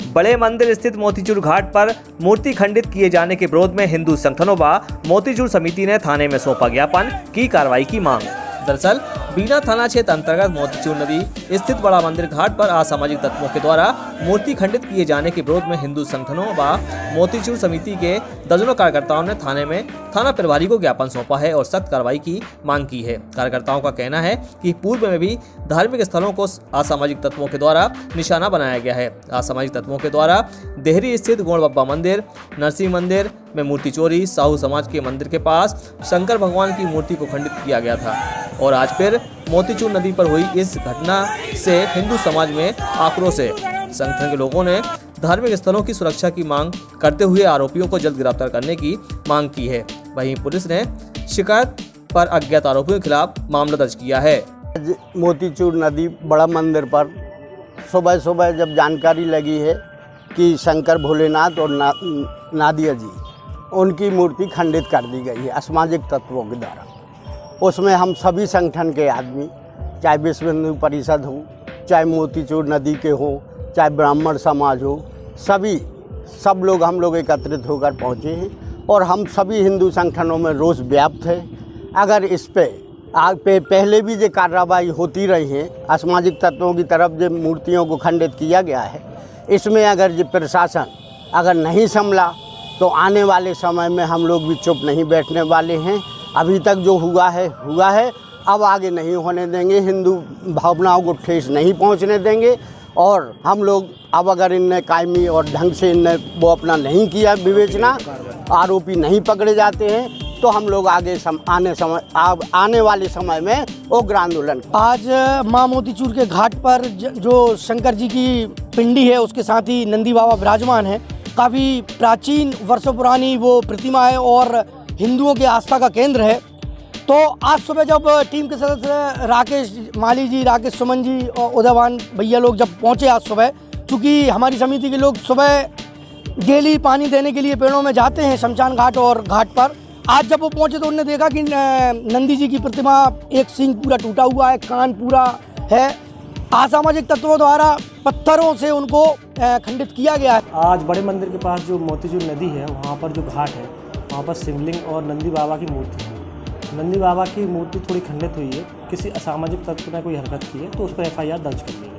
बड़े मंदिर स्थित मोतीचूर घाट पर मूर्ति खंडित किए जाने के विरोध में हिंदू संगठनों व मोतीचूर समिति ने थाने में सौंपा ज्ञापन, की कार्रवाई की मांग। दरअसल बीना थाना क्षेत्र अंतर्गत मोतीचूर नदी स्थित बड़ा मंदिर घाट पर असामाजिक तत्वों के द्वारा मूर्ति खंडित किए जाने के विरोध में हिंदू संगठनों व मोतीचूर समिति के दर्जनों कार्यकर्ताओं ने थाने में थाना प्रभारी को ज्ञापन सौंपा है और सख्त कार्रवाई की मांग की है। कार्यकर्ताओं का कहना है कि पूर्व में भी धार्मिक स्थलों को असामाजिक तत्वों के द्वारा निशाना बनाया गया है। असामाजिक तत्वों के द्वारा देहरी स्थित गोड़ बब्बा मंदिर, नरसिंह मंदिर में मूर्ति चोरी, साहू समाज के मंदिर के पास शंकर भगवान की मूर्ति को खंडित किया गया था और आज फिर मोतीचूर नदी पर हुई इस घटना से हिंदू समाज में आक्रोश है। संगठन के लोगों ने धार्मिक स्थलों की सुरक्षा की मांग करते हुए आरोपियों को जल्द गिरफ्तार करने की मांग की है। वहीं पुलिस ने शिकायत पर अज्ञात आरोपियों के खिलाफ मामला दर्ज किया है। मोतीचूर नदी बड़ा मंदिर पर सुबह सुबह जब जानकारी लगी है कि शंकर भोलेनाथ और नादिया जी उनकी मूर्ति खंडित कर दी गई है असामाजिक तत्वों के द्वारा, उसमें हम सभी संगठन के आदमी, चाहे विश्व हिंदू परिषद हो, चाहे मोतीचूर नदी के हो, चाहे ब्राह्मण समाज हो, सब लोग हम लोग एकत्रित होकर पहुँचे हैं और हम सभी हिंदू संगठनों में रोष व्याप्त है। अगर इस पे पहले भी जो कार्रवाई होती रही है असामाजिक तत्वों की तरफ जो मूर्तियों को खंडित किया गया है, इसमें अगर जो प्रशासन अगर नहीं संभला तो आने वाले समय में हम लोग भी चुप नहीं बैठने वाले हैं। अभी तक जो हुआ है, अब आगे नहीं होने देंगे, हिंदू भावनाओं को ठेस नहीं पहुंचने देंगे और हम लोग अब अगर इनने कायमी और ढंग से इनने वो अपना नहीं किया विवेचना, आरोपी नहीं पकड़े जाते हैं तो हम लोग आने वाले समय में उग्र आंदोलन। आज माँ मोतीचूर के घाट पर जो शंकर जी की पिंडी है उसके साथ ही नंदी बाबा विराजमान है। काफ़ी प्राचीन वर्षों पुरानी वो प्रतिमा है और हिंदुओं की आस्था का केंद्र है। तो आज सुबह जब टीम के सदस्य राकेश माली जी, राकेश सुमन जी और उदयवान भैया लोग जब पहुँचे आज सुबह, चूँकि हमारी समिति के लोग सुबह डेली पानी देने के लिए पेड़ों में जाते हैं शमशान घाट और घाट पर, आज जब वो पहुंचे तो उन्होंने देखा कि नंदी जी की प्रतिमा एक सींग पूरा टूटा हुआ है, कान पूरा है। असामाजिक तत्वों द्वारा पत्थरों से उनको खंडित किया गया है। आज बड़े मंदिर के पास जो मोतीचूर नदी है वहाँ पर जो घाट है वहाँ पर शिवलिंग और नंदी बाबा की मूर्ति है। नंदी बाबा की मूर्ति थोड़ी खंडित हुई है, किसी असामाजिक तत्व ने कोई हरकत की है तो उस पर FIR दर्ज कर दी है।